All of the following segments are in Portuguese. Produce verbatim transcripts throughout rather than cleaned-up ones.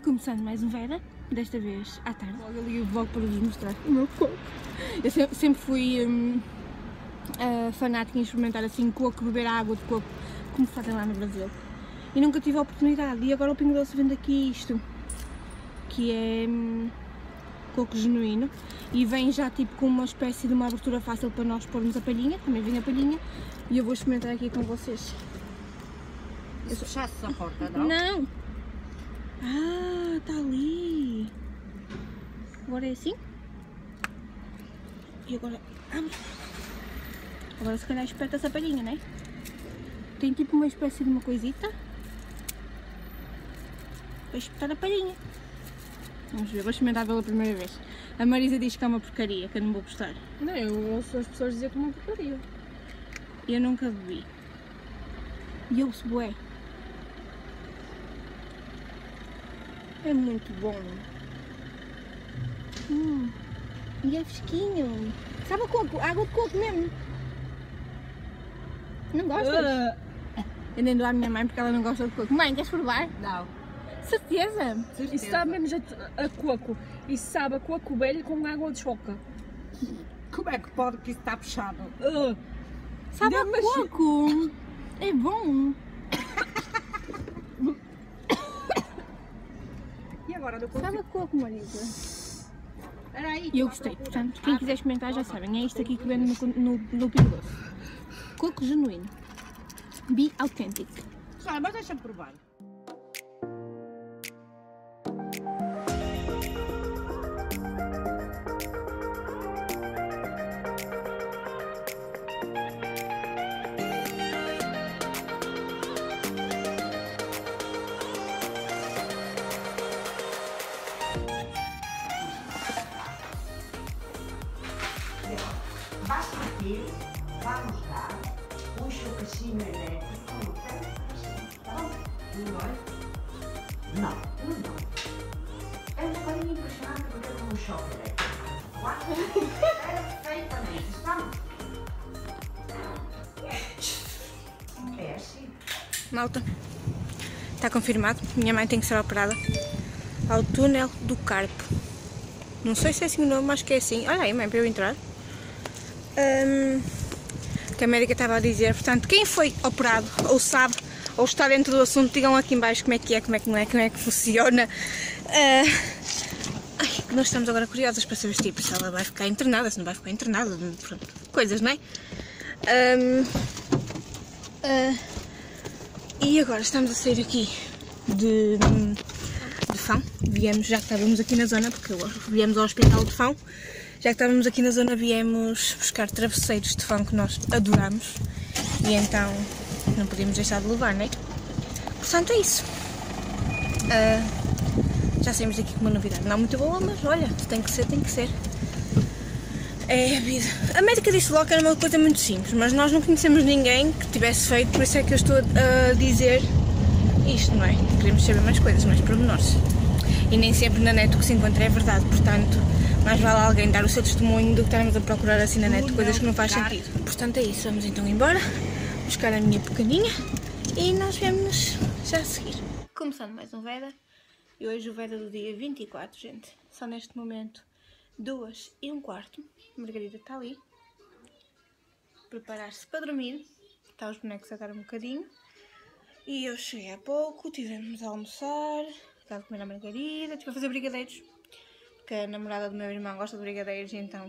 Começando mais um Vera, desta vez à tarde. Logo ali o vlog para vos mostrar o meu coco. Eu sempre, sempre fui hum, uh, fanática em experimentar assim coco, beber água de coco, como fazem lá no Brasil. E nunca tive a oportunidade. E agora o Pingo Doce vende aqui isto, que é hum, coco genuíno. E vem já tipo com uma espécie de uma abertura fácil para nós pormos a palhinha. Também vem a palhinha. E eu vou experimentar aqui com vocês. Se fechasse a porta, não? Não! Ah, está ali! Agora é assim. E agora abre. Agora se calhar espeta essa palhinha, né? Tem tipo uma espécie de uma coisita para espetar a palhinha. Vamos ver, vou experimentar pela primeira vez. A Marisa diz que é uma porcaria, que eu não vou gostar. Não, eu ouço as pessoas dizer que é uma porcaria. Eu nunca bebi. E ouço bué. É muito bom. Hum, e é fresquinho. Sabe a coco? Água de coco mesmo. Não gostas? Uh. Eu nem dou à minha mãe porque ela não gosta de coco. Mãe, queres provar? Não. Certeza? Certeza. Isso sabe mesmo jeito a coco. Isso sabe a coco velho com água de choca. Como é que pode que isso está fechado? Uh. Sabe a coco? É bom. E agora não consigo... Sabe a coco, Marisa? Aí, e eu gostei, portanto, quem quiser experimentar já sabem, é isto aqui que vende no, no, no Pingo Doce. Coco genuíno. Be authentic. Ah, mas deixa-me provar. Basta aqui, vamos dar um chocacinho elétrico, como tem, tá bom? Não dói? Não, não dói. É um bocadinho impressionante porque é como um choque elétrico. É perfeitamente, estamos? É assim. Malta, está confirmado, minha mãe tem que ser operada ao túnel do carpo. Não sei se é assim o nome, acho que é assim. Olha aí, mãe, para eu entrar. Um, que a médica estava a dizer, portanto, quem foi operado ou sabe ou está dentro do assunto, digam aqui em baixo como é que é, como é que não é, como é que funciona. Uh, ai, nós estamos agora curiosas para saber tipo, se ela vai ficar internada, se não vai ficar internada, pronto, coisas, não é? Um, uh, e agora estamos a sair aqui de, de Fão, viemos, já que estávamos aqui na zona, porque viemos ao hospital de Fão. Já que estávamos aqui na zona, viemos buscar travesseiros de Fão que nós adoramos e então não podíamos deixar de levar, não é? Portanto, é isso. Uh, já saímos daqui com uma novidade. Não muito boa, mas olha, tem que ser, tem que ser. É a vida. A médica disse logo que era uma coisa muito simples, mas nós não conhecemos ninguém que tivesse feito, por isso é que eu estou a dizer isto, não é? Queremos saber mais coisas, mais pormenores. E nem sempre na net o que se encontra é verdade, portanto, mais vale alguém dar o seu testemunho do que estarmos a procurar assim na net coisas que não faz sentido. Portanto é isso, vamos então embora, buscar a minha pequeninha e nós vemos já a seguir. Começando mais um Veda, e hoje o Veda do dia vinte e quatro, gente. Só neste momento duas e um quarto, a Margarida está ali, preparar-se para dormir, está os bonecos a dar um bocadinho. E eu cheguei há pouco, tivemos a almoçar, estava a comer a Margarida, estive a fazer brigadeiros. Que a namorada do meu irmão gosta de brigadeiros, então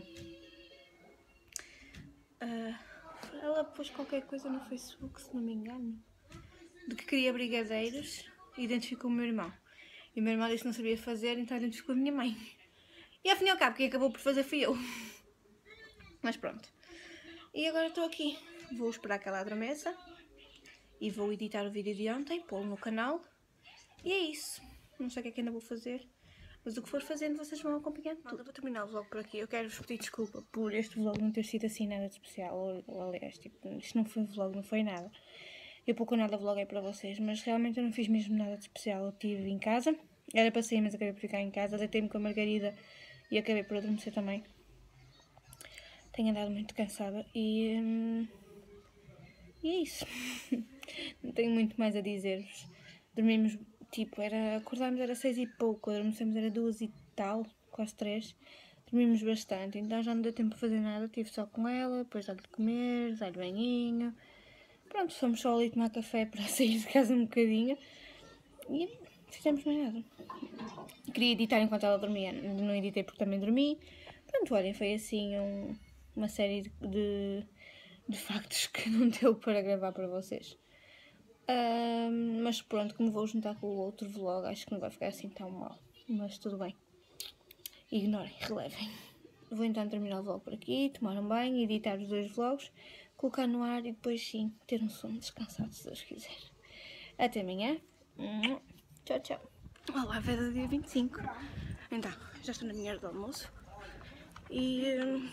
uh, ela pôs qualquer coisa no Facebook, se não me engano, de que queria brigadeiros e identificou o meu irmão. E o meu irmão disse que não sabia fazer, então identificou a minha mãe. E ao fim e ao cabo, quem acabou por fazer fui eu. Mas pronto. E agora estou aqui. Vou esperar que ela adormeça e vou editar o vídeo de ontem, pô-lo no canal. E é isso. Não sei o que é que ainda vou fazer. Mas o que for fazendo, vocês vão acompanhando tudo. Vou terminar o vlog por aqui. Eu quero-vos pedir desculpa por este vlog não ter sido assim nada de especial. Ou, ou, aliás, tipo, isto não foi um vlog, não foi nada. Eu pouco ou nada vloguei para vocês, mas realmente eu não fiz mesmo nada de especial. Eu estive em casa. Era para sair, mas acabei por ficar em casa. Deitei-me com a Margarida e acabei por adormecer também. Tenho andado muito cansada e... Hum, e é isso. Não tenho muito mais a dizer-vos. Dormimos tipo, era, acordámos era seis e pouco, adormecemos era duas e tal, quase três. Dormimos bastante, então já não deu tempo para fazer nada, estive só com ela, depois dar-lhe de comer, dar-lhe banhinho. Pronto, fomos só ali tomar café para sair de casa um bocadinho e não fizemos mais nada. Queria editar enquanto ela dormia, não editei porque também dormi. Pronto, olhem, foi assim um, uma série de, de, de factos que não deu para gravar para vocês. Um, mas pronto, como vou juntar com o outro vlog, acho que não vai ficar assim tão mal. Mas tudo bem. Ignorem, relevem. Vou então terminar o vlog por aqui, tomar um banho, editar os dois vlogs, colocar no ar e depois sim, ter um sono descansado se Deus quiser. Até amanhã. Tchau, tchau. Olá, Veda, dia vinte e cinco. Então, já estou na minha hora do almoço. E...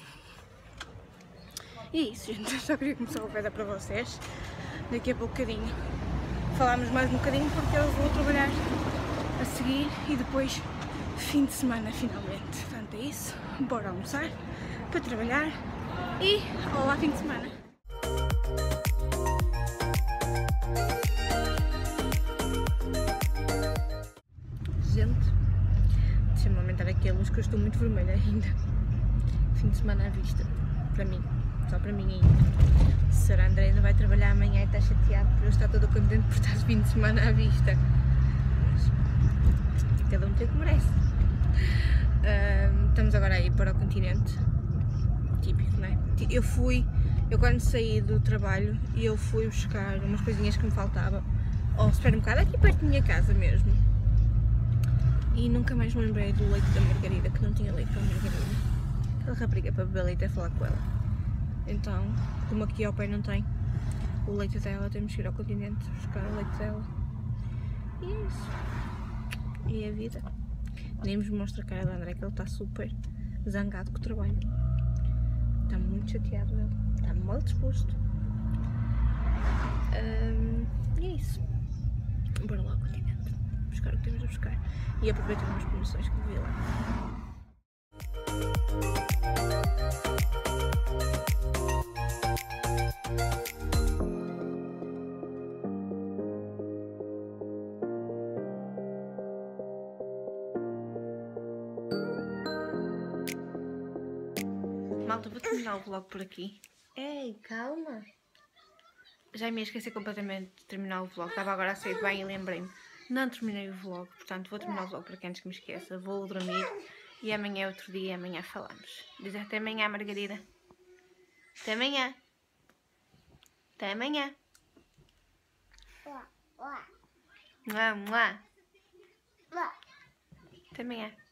E é isso, gente. Só queria começar o Veda para vocês. Daqui a bocadinho falámos mais um bocadinho porque eu vou trabalhar a seguir e depois fim de semana finalmente. Portanto é isso, bora almoçar para trabalhar e olá fim de semana. Gente, deixa-me aumentar aqui a luz que eu estou muito vermelha ainda. Fim de semana à vista, para mim, só para mim ainda. A senhora André ainda vai trabalhar amanhã e está chateado por eu estar todo contente por estar de fim de semana à vista. Mas cada um tem o que merece. Uh, estamos agora a ir para o continente. Típico, não é? Eu fui, eu quando saí do trabalho, eu fui buscar umas coisinhas que me faltavam ao supermercado, aqui perto da minha casa mesmo. E nunca mais me lembrei do leite da Margarida, que não tinha leite para a Margarida. Aquela rapariga para beber leite é falar com ela. Então, como aqui ao pé não tem o leite dela, temos que ir ao continente buscar o leite dela. E é isso. E é a vida. Nem vos mostro a cara do André, que ele está super zangado com o trabalho. Está muito chateado ele. Está mal disposto. Um, e é isso. Bora lá ao continente. Buscar o que temos a buscar. E aproveitar umas promoções que vi lá. Malta, vou terminar o vlog por aqui. Ei, calma! Já me ia esquecer completamente de terminar o vlog. Estava agora a sair de bem e lembrei-me. Não terminei o vlog, portanto vou terminar o vlog por aqui antes que me esqueça. Vou dormir e amanhã é outro dia e amanhã falamos. Diz até amanhã, Margarida. Até amanhã. Até amanhã. Mua, mua. Até amanhã.